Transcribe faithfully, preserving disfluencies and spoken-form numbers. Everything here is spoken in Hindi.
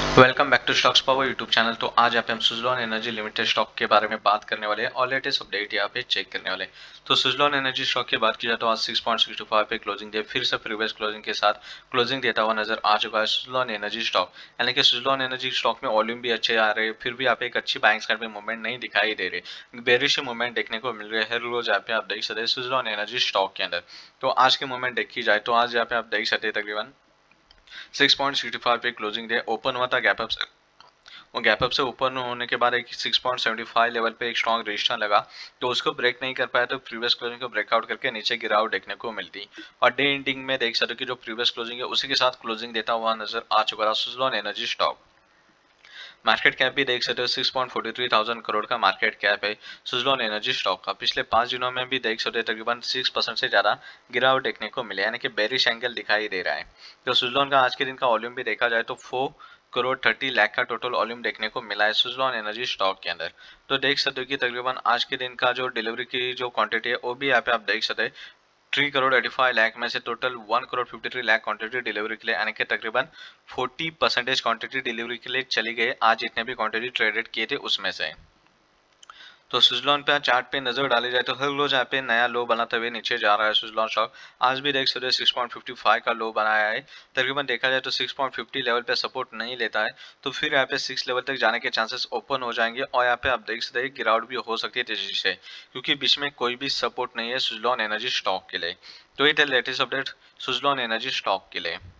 Welcome back to stocks power YouTube channel. तो आज यहाँ पे हम सुजलॉन एनर्जी लिमिटेड स्टॉक के बारे में बात करने वाले हैं और लेटेस्ट अपडेट यहाँ पे चेक करने वाले हैं। तो सुजलॉन एनर्जी स्टॉक की बात की जाए तो आज six point six two five पे क्लोजिंग दे फिर से प्रीवियस क्लोजिंग के साथ क्लोजिंग देता हुआ नजर आ चुका है सुजलॉन एनर्जी स्टॉक। यानी कि सुजलॉन एनर्जी स्टॉक में वॉल्यूम भी अच्छे आ रहे हैं, फिर भी यहाँ पे एक अच्छी बाइंग साइड में मूवमेंट नहीं दिखाई दे रही, बेरिश मूवमेंट देखने को मिल रही है हर रोज यहाँ पे आप देख सकते हैं सुजलॉन एनर्जी स्टॉक के अंदर। तो आज के मूवमेंट देखी जाए तो आज यहाँ पे आप देख सकते हैं तकरीबन सिक्स पॉइंट सिक्स फाइव पे क्लोजिंग डे ओपन हुआ था, गैप अप से वो गैप अप से ऊपर होने के बाद एक six point seven five level पे एक स्ट्रॉन्ग रेजिस्टेंस लगा, तो उसको ब्रेक नहीं कर पाया तो प्रीवियस क्लोजिंग को ब्रेकआउट करके नीचे गिरावट देखने को मिलती। और डे एंडिंग में देख सकते हो कि जो प्रीवियस क्लोजिंग है उसी के साथ क्लोजिंग देता हुआ नजर आ चुका था Suzlon energy stock. Market cap भी देख सकते हो six point four three thousand crore का मार्केट कैप है सुजलॉन एनर्जी स्टॉक का। पिछले पांच दिनों में भी देख सकते हो तकरीबन सिक्स परसेंट से ज्यादा गिरावट देखने को मिले, यानी कि बेरिश एंगल दिखाई दे रहा है। तो सुजलॉन का आज के दिन का वॉल्यूम भी देखा जाए तो फोर करोड़ थर्टी लाख का टोटल वॉल्यूम देखने को मिला है सुजलॉन एनर्जी स्टॉक के अंदर। तो देख सकते हो कि तकरीबन आज के दिन का जो डिलीवरी की जो क्वांटिटी है वो भी यहाँ पे आप देख सकते हैं three crore eighty five lakh में से total one crore fifty three lakh quantity delivery के लिए, यानी कि तकरीबन फोर्टी परसेंटेज क्वांटिटी डिलीवरी के लिए चली गई आज जितने भी क्वांटिटी ट्रेडेड किए थे उसमें से। तो सुजलॉन पे चार्ट पे नजर डाली जाए तो हर रोज यहाँ पे नया लो बनाते हुए नीचे जा रहा है सुजलॉन स्टॉक। आज भी देख सकते हो सिक्स पॉइंट फिफ्टी फाइव का लो बनाया है। तकरीबन देखा जाए तो सिक्स पॉइंट फिफ्टी लेवल पे सपोर्ट नहीं लेता है तो फिर यहाँ पे सिक्स लेवल तक जाने के चांसेस ओपन हो जाएंगे और यहाँ पे आप देख सकते हैं गिरावट भी हो सकती है तेजी से, क्योंकि बीच में कोई भी सपोर्ट नहीं है सुजलॉन एनर्जी स्टॉक के लिए। तो ये थे latest update Suzlon energy stock के लिए।